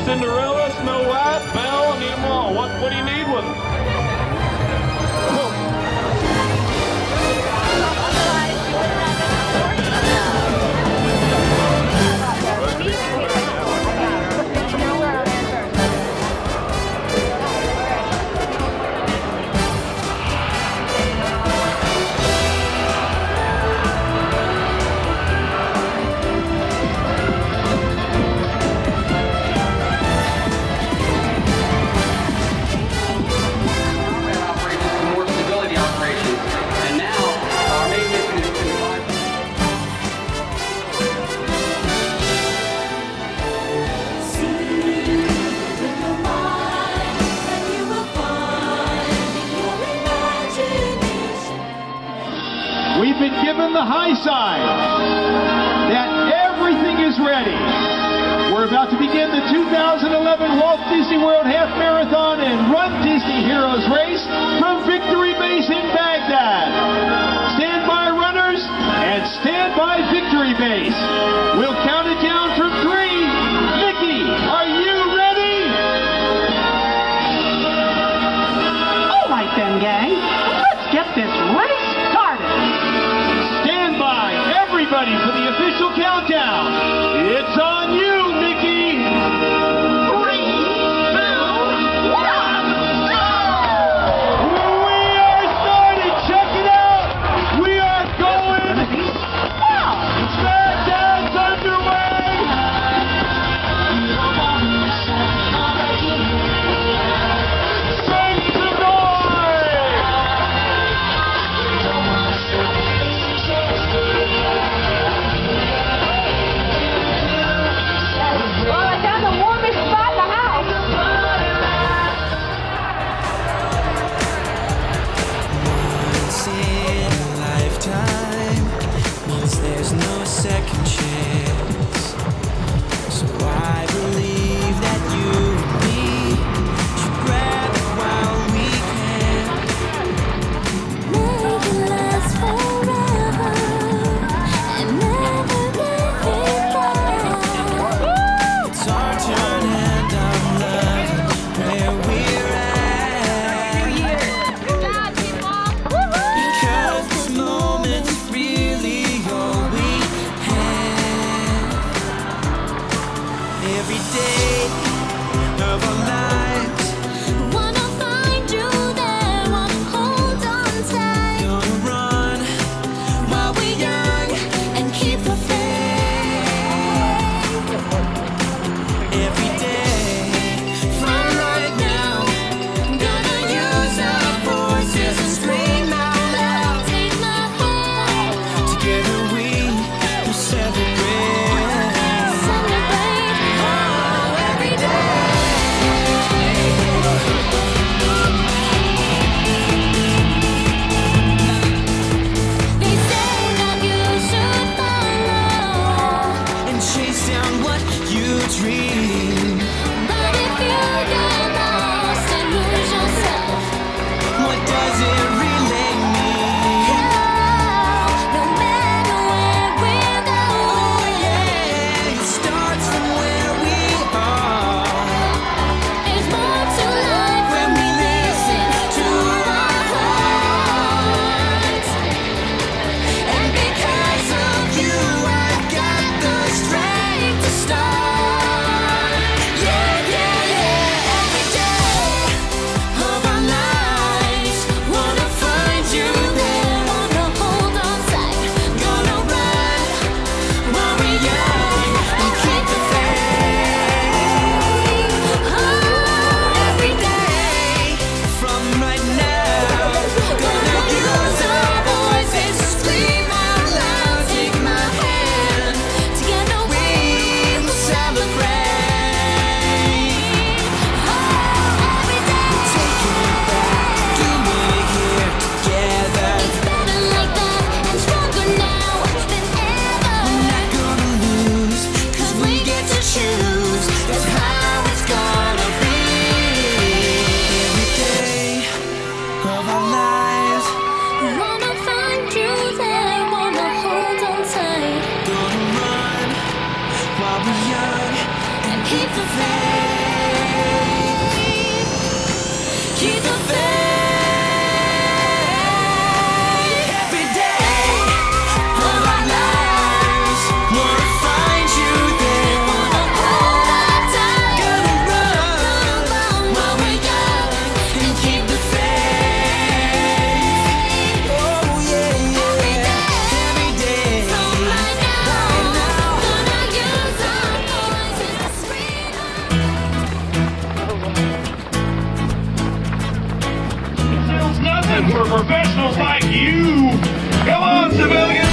Cinderella, Snow White, Belle, and them all. What do you need with them? We've been given the high sign that everything is ready. We're about to begin the 2011 Walt Disney World Half Marathon and Run Disney Heroes race from Victory Base in Baghdad. Stand by, runners, and stand by, Victory Base. We'll count it down from 3. Nikki, are you ready? All right then, gang. Let's get this race started. Stand by, everybody, for the official countdown. It's on you, Nikki. 3, 2, 1, go! We are started. Check it out. We are going. Smackdown's underway. Make some noise. for professionals like you. Come on, civilians.